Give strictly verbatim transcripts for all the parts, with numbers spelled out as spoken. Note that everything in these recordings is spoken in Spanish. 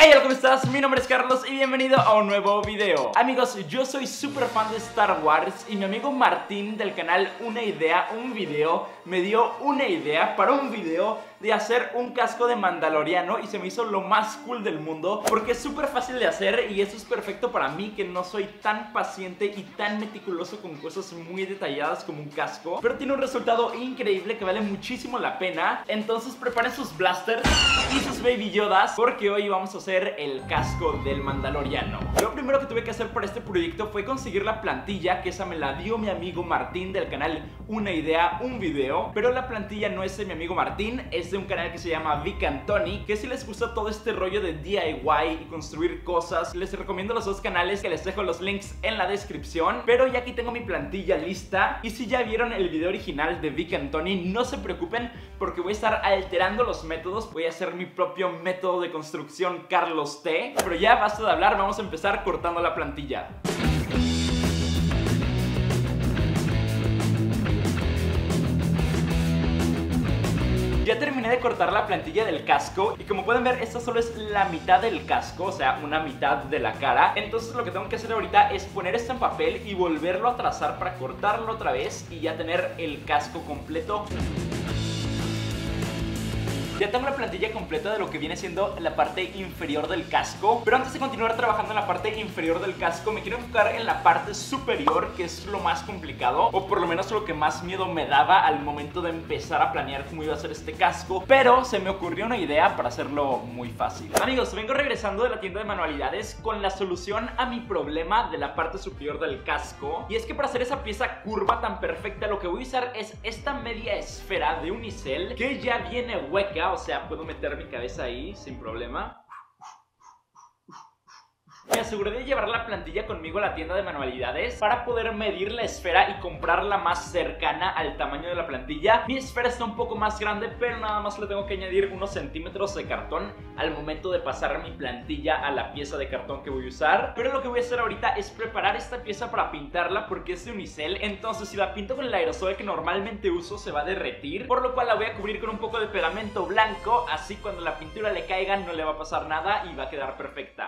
Hey, hola, ¿cómo estás? Mi nombre es Carlos y bienvenido a un nuevo video. Amigos, yo soy súper fan de Star Wars y mi amigo Martín del canal Una Idea, un video, me dio una idea para un video de hacer un casco de mandaloriano y se me hizo lo más cool del mundo porque es súper fácil de hacer y eso es perfecto para mí, que no soy tan paciente y tan meticuloso con cosas muy detalladas como un casco, pero tiene un resultado increíble que vale muchísimo la pena. Entonces preparen sus blasters y sus baby yodas porque hoy vamos a hacer el casco del mandaloriano. Lo primero que tuve que hacer para este proyecto fue conseguir la plantilla, que esa me la dio mi amigo Martín del canal Una Idea, un video, pero la plantilla no es de mi amigo Martín, es de un canal que se llama Vic and Tony, que si les gusta todo este rollo de D I Y y construir cosas, les recomiendo los dos canales, que les dejo los links en la descripción. Pero ya aquí tengo mi plantilla lista y si ya vieron el video original de Vic and Tony, no se preocupen porque voy a estar alterando los métodos, voy a hacer mi propio método de construcción Carlos T. Pero ya basta de hablar, vamos a empezar cortando la plantilla. Ya terminé de cortar la plantilla del casco y como pueden ver, esta solo es la mitad del casco, o sea, una mitad de la cara. Entonces lo que tengo que hacer ahorita es poner esto en papel y volverlo a trazar para cortarlo otra vez y ya tener el casco completo. Ya tengo la plantilla completa de lo que viene siendo la parte inferior del casco, pero antes de continuar trabajando en la parte inferior del casco me quiero enfocar en la parte superior, que es lo más complicado, o por lo menos lo que más miedo me daba al momento de empezar a planear cómo iba a ser este casco. Pero se me ocurrió una idea para hacerlo muy fácil. Amigos, vengo regresando de la tienda de manualidades con la solución a mi problema de la parte superior del casco, y es que para hacer esa pieza curva tan perfecta lo que voy a usar es esta media esfera de unicel que ya viene hueca. O sea, puedo meter mi cabeza ahí sin problema. Me aseguré de llevar la plantilla conmigo a la tienda de manualidades para poder medir la esfera y comprarla más cercana al tamaño de la plantilla. Mi esfera está un poco más grande, pero nada más le tengo que añadir unos centímetros de cartón al momento de pasar mi plantilla a la pieza de cartón que voy a usar. Pero lo que voy a hacer ahorita es preparar esta pieza para pintarla porque es de unicel. Entonces si la pinto con el aerosol que normalmente uso se va a derretir, por lo cual la voy a cubrir con un poco de pegamento blanco. Así cuando la pintura le caiga no le va a pasar nada y va a quedar perfecta.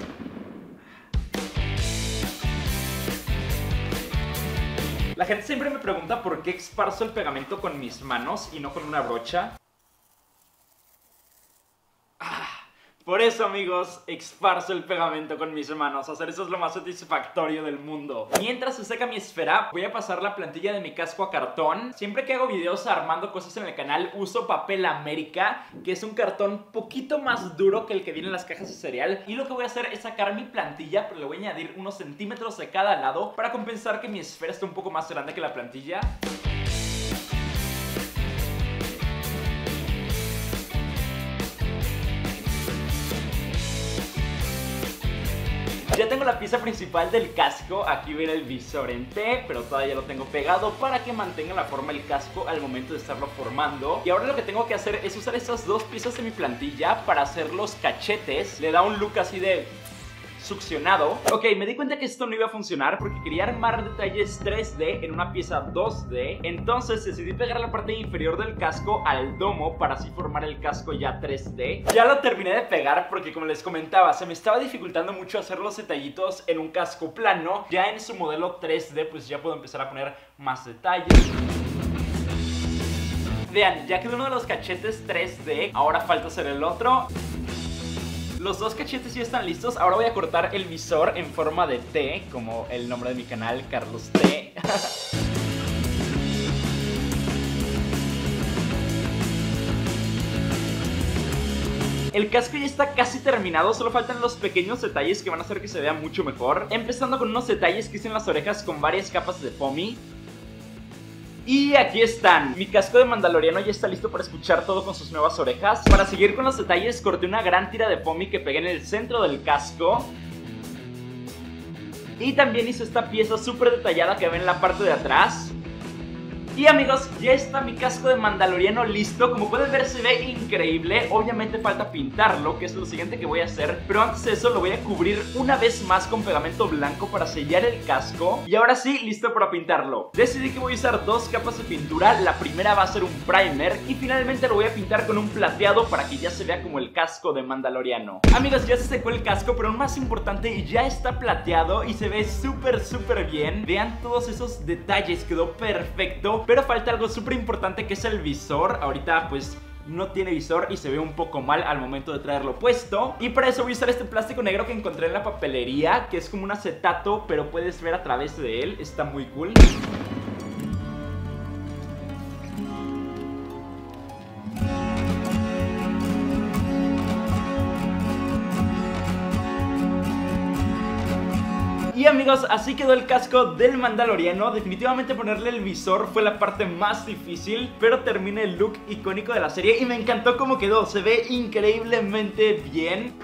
La gente siempre me pregunta por qué esparzo el pegamento con mis manos y no con una brocha. Ah, por eso, amigos, esparzo el pegamento con mis manos. Hacer eso es lo más satisfactorio del mundo. Mientras se seca mi esfera, voy a pasar la plantilla de mi casco a cartón. Siempre que hago videos armando cosas en el canal, uso papel América, que es un cartón poquito más duro que el que viene en las cajas de cereal. Y lo que voy a hacer es sacar mi plantilla, pero le voy a añadir unos centímetros de cada lado para compensar que mi esfera esté un poco más grande que la plantilla. Ya tengo la pieza principal del casco, aquí viene el visor en T, pero todavía lo tengo pegado para que mantenga la forma del casco al momento de estarlo formando. Y ahora lo que tengo que hacer es usar estas dos piezas de mi plantilla para hacer los cachetes. Le da un look así de succionado. Ok, me di cuenta que esto no iba a funcionar porque quería armar detalles tres D en una pieza dos D. Entonces decidí pegar la parte inferior del casco al domo para así formar el casco ya tres D. Ya lo terminé de pegar porque, como les comentaba, se me estaba dificultando mucho hacer los detallitos en un casco plano. Ya en su modelo tres D pues ya puedo empezar a poner más detalles. Vean, ya quedó uno de los cachetes tres D, ahora falta hacer el otro. Los dos cachetes ya están listos. Ahora voy a cortar el visor en forma de T, como el nombre de mi canal, Carlos T. El casco ya está casi terminado, solo faltan los pequeños detalles que van a hacer que se vea mucho mejor. Empezando con unos detalles que hice en las orejas con varias capas de foamy. Y aquí están. Mi casco de mandaloriano ya está listo para escuchar todo con sus nuevas orejas. Para seguir con los detalles, corté una gran tira de foamy que pegué en el centro del casco. Y también hice esta pieza súper detallada que ven en la parte de atrás. Y amigos, ya está mi casco de mandaloriano listo. Como pueden ver, se ve increíble. Obviamente falta pintarlo, que es lo siguiente que voy a hacer. Pero antes de eso lo voy a cubrir una vez más con pegamento blanco para sellar el casco. Y ahora sí, listo para pintarlo. Decidí que voy a usar dos capas de pintura. La primera va a ser un primer y finalmente lo voy a pintar con un plateado para que ya se vea como el casco de mandaloriano. Amigos, ya se secó el casco, pero lo más importante, ya está plateado y se ve súper súper bien. Vean todos esos detalles, quedó perfecto. Pero falta algo súper importante, que es el visor. Ahorita pues no tiene visor y se ve un poco mal al momento de traerlo puesto. Y para eso voy a usar este plástico negro que encontré en la papelería, que es como un acetato, pero puedes ver a través de él. Está muy cool. Y amigos, así quedó el casco del mandaloriano. Definitivamente ponerle el visor fue la parte más difícil, pero termina el look icónico de la serie y me encantó cómo quedó. Se ve increíblemente bien.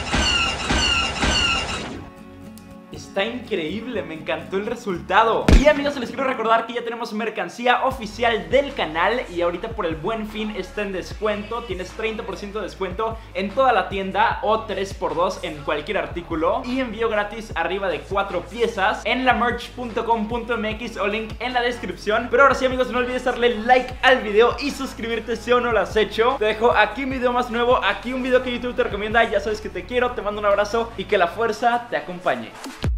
Está increíble, me encantó el resultado. Y amigos, les quiero recordar que ya tenemos mercancía oficial del canal y ahorita por el Buen Fin está en descuento. Tienes treinta por ciento de descuento en toda la tienda o tres por dos en cualquier artículo y envío gratis arriba de cuatro piezas en la merch punto com punto m x o link en la descripción. Pero ahora sí, amigos, no olvides darle like al video y suscribirte si aún no lo has hecho. Te dejo aquí un video más nuevo, aquí un video que YouTube te recomienda. Ya sabes que te quiero, te mando un abrazo y que la fuerza te acompañe.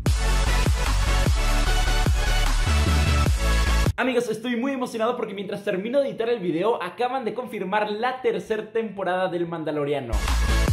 Amigos, estoy muy emocionado porque mientras termino de editar el video acaban de confirmar la tercera temporada del Mandaloriano.